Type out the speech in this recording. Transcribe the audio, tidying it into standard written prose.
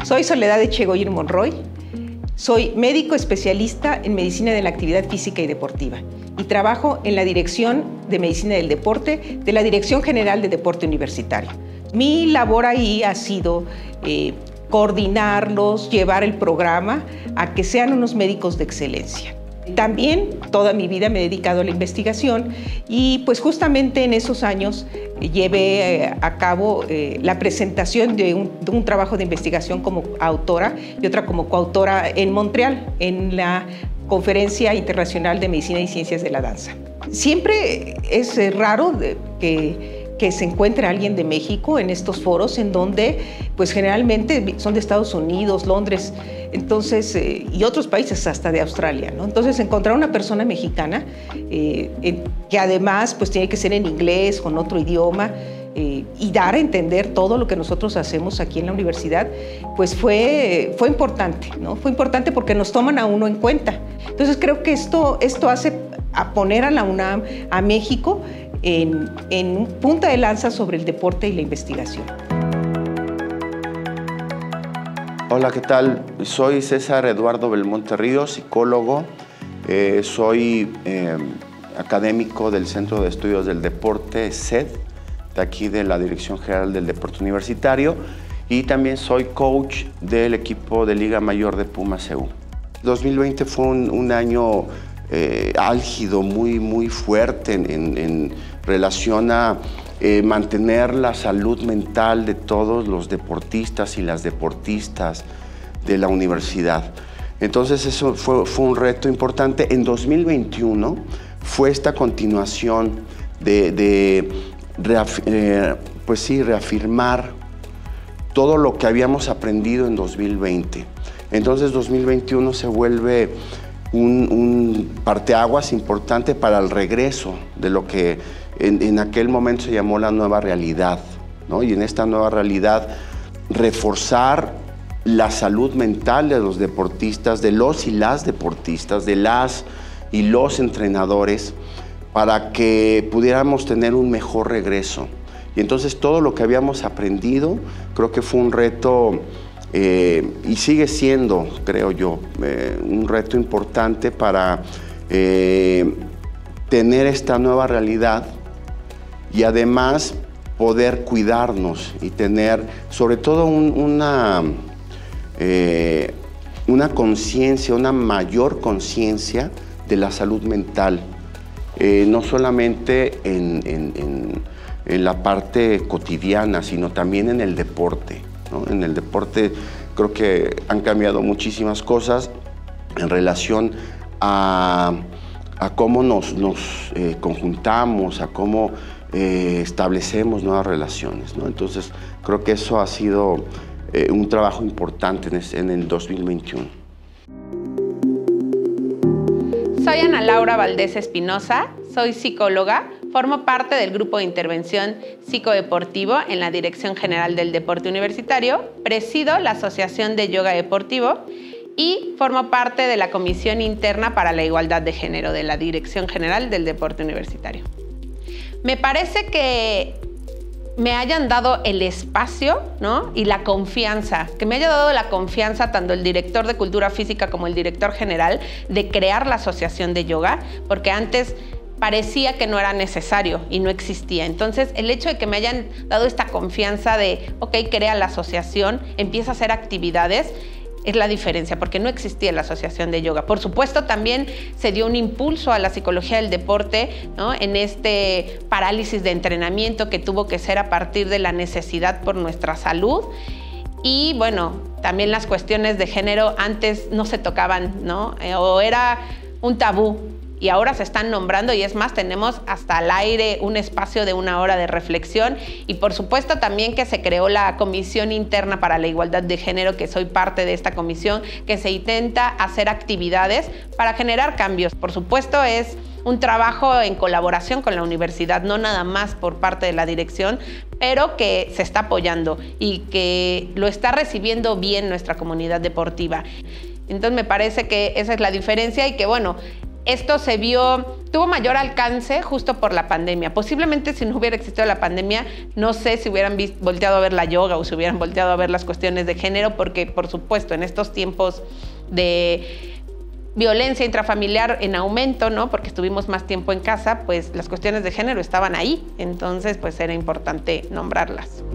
Soy Soledad Echegoyen Monroy. Soy médico especialista en medicina de la actividad física y deportiva y trabajo en la Dirección de Medicina del Deporte de la Dirección General de Deporte Universitario. Mi labor ahí ha sido coordinarlos, llevar el programa a que sean unos médicos de excelencia. También toda mi vida me he dedicado a la investigación y pues justamente en esos años llevé a cabo la presentación de un trabajo de investigación como autora y otra como coautora en Montreal, en la Conferencia Internacional de Medicina y Ciencias de la Danza. Siempre es raro que se encuentre alguien de México en estos foros en donde pues generalmente son de Estados Unidos, Londres, entonces, y otros países hasta de Australia, ¿no? Entonces encontrar una persona mexicana que además pues tiene que ser en inglés, con otro idioma, y dar a entender todo lo que nosotros hacemos aquí en la universidad, pues fue importante, ¿no? Fue importante porque nos toman a uno en cuenta. Entonces creo que esto hace a poner a la UNAM, a México, en punta de lanza sobre el deporte y la investigación. Hola, ¿qué tal? Soy César Eduardo Belmonte Ríos, psicólogo. Soy académico del Centro de Estudios del Deporte, SED, de aquí de la Dirección General del Deporte Universitario, y también soy coach del equipo de Liga Mayor de Pumas CU. 2020 fue un año álgido, muy fuerte en relación a mantener la salud mental de todos los deportistas y las deportistas de la universidad. Entonces eso fue un reto importante. En 2021 fue esta continuación de reafirmar todo lo que habíamos aprendido en 2020. Entonces 2021 se vuelve un parteaguas importante para el regreso de lo que en aquel momento se llamó la nueva realidad, ¿no? Y en esta nueva realidad reforzar la salud mental de los deportistas, de los y las deportistas, de las y los entrenadores, para que pudiéramos tener un mejor regreso. Y entonces todo lo que habíamos aprendido, creo que fue un reto y sigue siendo, creo yo, un reto importante para tener esta nueva realidad y además poder cuidarnos y tener sobre todo una conciencia, una mayor conciencia de la salud mental, no solamente en la parte cotidiana, sino también en el deporte, ¿no? En el deporte creo que han cambiado muchísimas cosas en relación a cómo nos conjuntamos, a cómo establecemos nuevas relaciones, ¿no? Entonces creo que eso ha sido un trabajo importante en el 2021. Soy Ana Laura Valdés Espinosa, soy psicóloga, formo parte del grupo de intervención psicodeportivo en la Dirección General del Deporte Universitario, presido la Asociación de Yoga Deportivo y formo parte de la Comisión Interna para la Igualdad de Género de la Dirección General del Deporte Universitario. Me parece que me hayan dado el espacio, ¿no? Y la confianza, que me haya dado la confianza tanto el director de Cultura Física como el director general de crear la Asociación de Yoga, porque antes parecía que no era necesario y no existía. Entonces, el hecho de que me hayan dado esta confianza de, ok, crea la asociación, empieza a hacer actividades, es la diferencia, porque no existía la Asociación de Yoga. Por supuesto, también se dio un impulso a la psicología del deporte, ¿no? En este parálisis de entrenamiento que tuvo que ser a partir de la necesidad por nuestra salud. Y bueno, también las cuestiones de género antes no se tocaban, ¿no? O era un tabú. Y ahora se están nombrando y es más, tenemos hasta al aire un espacio de 1 hora de reflexión y por supuesto también que se creó la Comisión Interna para la Igualdad de Género, que soy parte de esta comisión, que se intenta hacer actividades para generar cambios. Por supuesto es un trabajo en colaboración con la universidad, no nada más por parte de la dirección, pero que se está apoyando y que lo está recibiendo bien nuestra comunidad deportiva. Entonces me parece que esa es la diferencia y que bueno, Esto tuvo mayor alcance justo por la pandemia. Posiblemente si no hubiera existido la pandemia, no sé si hubieran volteado a ver la yoga o si hubieran volteado a ver las cuestiones de género, porque por supuesto en estos tiempos de violencia intrafamiliar en aumento, ¿no? Porque estuvimos más tiempo en casa, pues las cuestiones de género estaban ahí. Entonces, pues era importante nombrarlas.